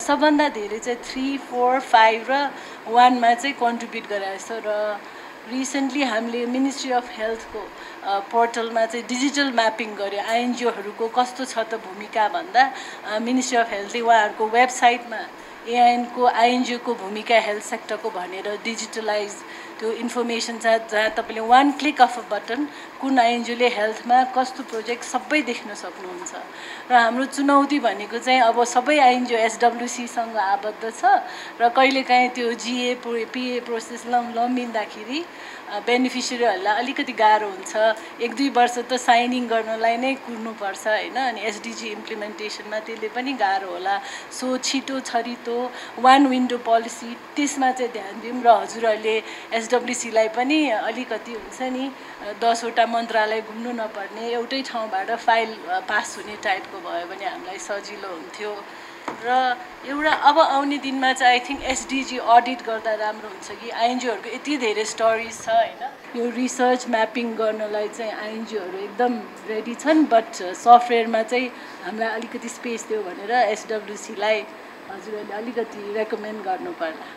सबभन्दा धेरै चाहिँ 3, 4, 5 र 1 मा चाहिँ कन्ट्रिब्युट गराएको छ र रिसेन्टली हामीले मिनिस्ट्री अफ हेल्थको पोर्टलमा चाहिँ डिजिटल म्यापिङ गर्यो आइएनजिओहरूको कस्तो छ त भूमिका भन्दा मिनिस्ट्री अफ हेल्थले उहाँहरूको वेबसाइटमा एआइएनको आइएनजिओको भूमिका हेल्थ सेक्टरको भनेर डिजिटलाइज त्यो इन्फर्मेसन छ जहाँ तपाईँले 1 क्लिक अफ अ बटन कुन आइएनजिओले हेल्थमा कस्तो प्रोजेक्ट सबै देख्न सक्नुहुन्छ र हाम्रो चुनौती भनेको चाहिँ अब सबै आइएनजिओ एसडब्ल्युसीसँग आबद्ध छ र कहिलेकाहीँ त्यो जिए पिए प्रोसेस लम्बिँदाखेरि बेनिफिसियरीहरूलाई अलिकति गाह्रो हुन्छ 1-2 वर्ष त साइनिङ गर्नलाई नै कुर्नुपर्छ होइन अनि एसडिजी इम्प्लिमेन्टेसनमा त्यसले पनि गाह्रो होला सो छिटो छरितो 1 विन्डो पोलिसी त्यसमा चाहिँ ध्यान दिउँ र हजुरहरूले एसडब्ल्युसीलाई पनि अलिकति हुन्छ नि 10वटा मन्त्रालय घुम्नु नपर्ने एउटै ठाउँबाट फाइल पास हुने टाइपको भयो भने हामीलाई सजिलो हुन्थ्यो र एउटा अब आउने दिनमा चाहिँ आई थिङ्क एसडिजी अडिट गर्दा राम्रो हुन्छ कि आइएनजिओहरूको यति धेरै स्टोरिज छ होइन यो रिसर्च म्यापिङ गर्नलाई चाहिँ आइएनजिओहरू एकदम रेडी छन् बट सफ्टवेयरमा चाहिँ हामीलाई अलिकति स्पेस दियो भनेर एसडब्ल्युसीलाई हजुरहरूले अलिकति रेकमेन्ड गर्नु पर्ला